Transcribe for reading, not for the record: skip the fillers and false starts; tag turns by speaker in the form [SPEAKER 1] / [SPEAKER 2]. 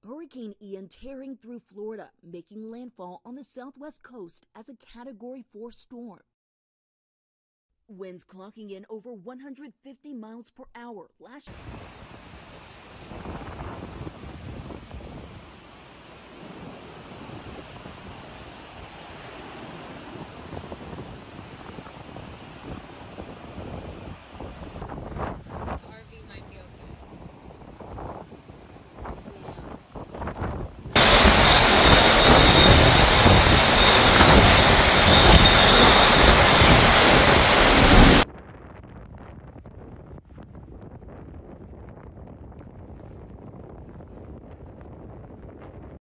[SPEAKER 1] Hurricane Ian tearing through Florida, making landfall on the southwest coast as a Category 4 storm. Winds clocking in over 150 miles per hour last